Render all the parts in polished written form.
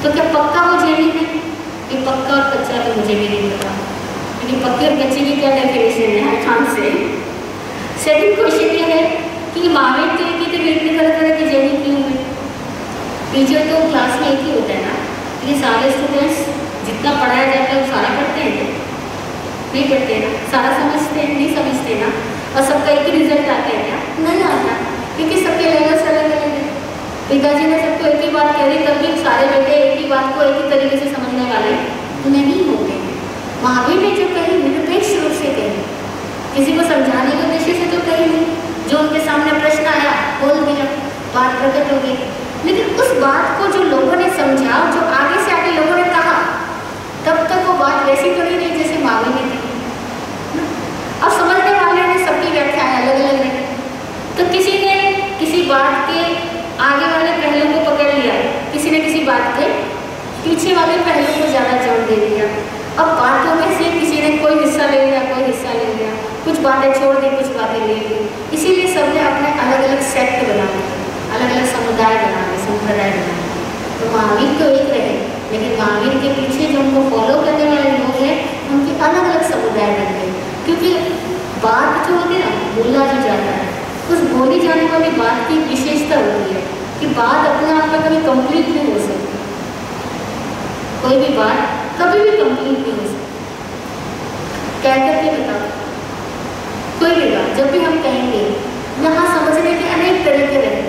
तो क्या पक्का वो जैनी है? ये पक्का और कच्चा तो मुझे भी नहीं पता, लेकिन पक्के और कच्चे की क्या डेफिनेशन है ध्यान से। सेकंड क्वेश्चन ये है कि महावीर तो एक ही थे, इतने तरह तरह के जैनी क्यों हुए? टीचर तो क्लास में एक ही होता है ना, लेकिन सारे स्टूडेंट्स जितना पढ़ाया जाता है वो सारा पढ़ते हैं? नहीं पढ़ते ना, सारा समझते हैं? नहीं समझते ना। और सबका एक ही रिजल्ट आता है क्या? नहीं आता, क्योंकि सबके लेवल्स अलग अलग है। पिताजी ने सबको एक ही बात कह दी, तब भी सारे बेटे एक ही बात को एक ही तरीके से समझने वाले नहीं होते। महावीर ने जो कही निरपेक्ष रूप से कही, किसी को समझाने के उद्देश्य से तो कही नहीं, जो उनके सामने प्रश्न आया बोल दिया, बात प्रकट हो गई। लेकिन उस बात को जो लोगों ने समझा, जो आगे से आगे लोगों ने कहा, तब तक वो बात वैसी तो नहीं रही जैसे महावीर ने कही। अब समझने वाले ने सबकी व्याख्याएं अलग अलग रही, तो किसी ने किसी बात के आगे वाले पहलू को पकड़ लिया, किसी ने किसी बात के पीछे वाले पहलू को ज़्यादा जोर दे दिया। अब बातों में से किसी ने कोई हिस्सा ले लिया, कोई हिस्सा ले लिया, कुछ बातें छोड़ दी, कुछ बातें ले ली। इसीलिए सबने अपने अलग अलग सेक्ट बना लिए, अलग अलग समुदाय बना लिए, संप्रदाय बना लिए। तो महावीर तो एक रहे, लेकिन महावीर के पीछे जो उनको फॉलो करने वाले लोग हैं, उनके अलग अलग समुदाय बन गए। क्योंकि बात जो होती है ना, बोला जो जाता है, उस बोली जाने वाली बात की विशेषता होती है कि बात अपने आप में कभी कंप्लीट नहीं हो सकती। कोई भी बात कभी भी कंप्लीट नहीं हो सकती। कह करके बताओ, कोई भी बात जब भी हम कहेंगे, यहाँ समझने के अनेक तरीके रहेंगे।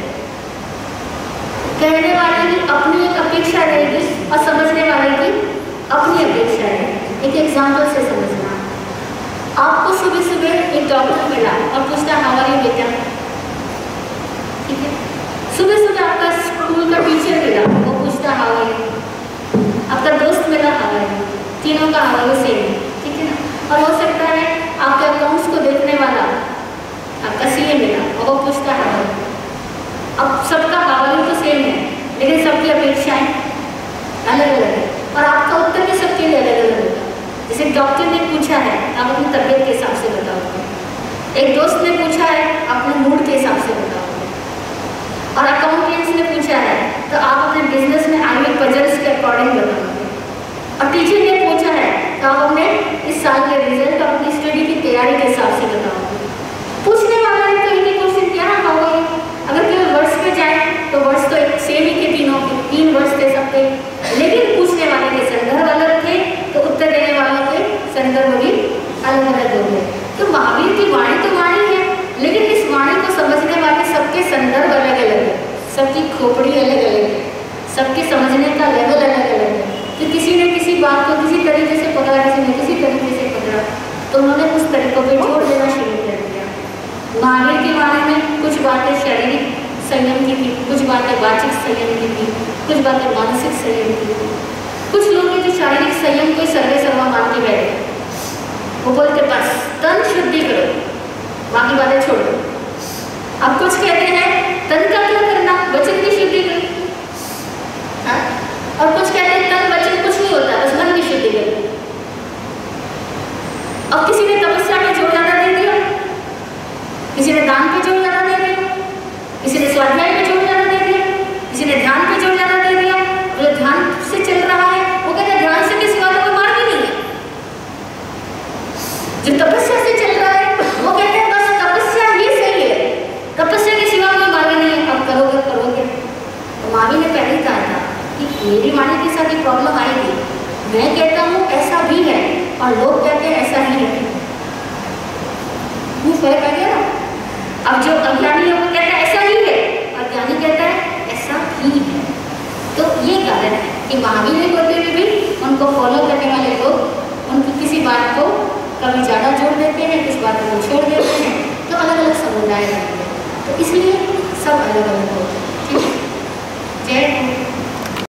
कहने वाले की अपनी एक अपेक्षा रहेगी और समझने वाले की अपनी अपेक्षा रहेगी। एक एग्जाम्पल से समझना, आपको सुबह सुबह एक डॉक्टर मिला और पूछता हमारी बेटा, ठीक है, सुबह सुबह आपका स्कूल का टीचर मिला, वो पूछता हमारी, आपका दोस्त मिला हमारी, तीनों का हवाई सेम है, ठीक है ना। और हो सकता है आपके अकाउंट्स को देखने वाला आपका सीए मिला और वो पूछता हवाई। अब सबका हवाई तो सेम है, लेकिन सबकी अपेक्षाएं अलग अलग है और आपका उत्तर भी सबके लिए अलग अलग होगा। जैसे डॉक्टर ने पूछा है, आप अपनी तबीयत के हिसाब से बताओगे, एक दोस्त ने पूछा है, अपने मूड के हिसाब से बताओगे, और अकाउंटेंट्स ने पूछा है तो आप अपने बिजनेस में आगे बजट्स के अकॉर्डिंग बताओगे, और टीचर ने पूछा है तो आप अपने इस साल के रिजल्ट और अपनी स्टडी की तैयारी के हिसाब से बताओगे। पूछने वाला ने तो इन्हीं क्वेश्चन क्या होगा। अगर केवल वर्ष पे जाए तो वर्ष तो एक सेम ही के, तीनों के 3 वर्ष थे सबके, लेकिन पूछने वाले के संदर्भ अलग थे तो उत्तर देने वालों के संदर्भ भी अलग अलग हो गए। तो महावीर की वाणी तो वाणी है, लेकिन इस वाणी को समझने वाले सबके संदर्भ अलग अलग है, सबकी खोपड़ी अलग अलग है, सबके समझने का लेवल अलग अलग है। तो किसी ने किसी बात को किसी तरीके से पकड़ा, किसी ने किसी तरीके से पकड़ा, तो उन्होंने उस तरीकों पर जोर देना शुरू कर दिया। महावीर की वाणी में कुछ बातें शारीरिक संयम की थी, कुछ बातें वाचिक संयम की थी, कुछ बातें मानसिक संयम की थी। कुछ लोग हैं जो शारीरिक संयम को सर्वे सर्वा मान के बैठे, वो बोलते बस तन शुद्धि करो, बाकी बातें छोड़ो। अब कुछ कहते हैं तन का क्या करना, वचन की शुद्धि करो, और कुछ कहते हैं तन वचन कुछ नहीं होता, बस मन की शुद्धि करो। अब किसी ने तपस्या पे जोर ज्यादा दे दिया, किसी ने दान पे जोर ज्यादा दे दिया, किसी ने स्वाध्याय पे जोर ज्यादा दे दिया, किसी ने ध्यान पे जोर ज्यादा दे दिया। जो ध्यान से चल रहा है वो कहते हैं ध्यान से के सिवा कोई मार्ग ही नहीं है। जो तपस्या से चल रहा है वो कहते हैं बस तपस्या ही सही है, तपस्या के सिवा कोई मार्ग नहीं है, अब करोगे करोगे। तो महावीर ने पहले ही कहा था कि मेरी वाणी के साथ एक प्रॉब्लम आएगी, मैं कहता हूँ ऐसा भी है और लोग कहते हैं ऐसा ही है, फर्क आ गया ना। अब जो अज्ञानी है वो कहता है ऐसा ही है और ज्ञानी कहता है ऐसा भी है। तो ये कारण है कि महावीर होते हुए भी उनको फॉलो करने वाले लोग उनकी किसी बात को कभी ज़्यादा जोड़ देते हैं, कुछ बातों को छोड़ देते हैं, तो अलग अलग समुदाय रहते हैं। तो इसलिए सब अलग अलग होते हैं। ठीक है, जय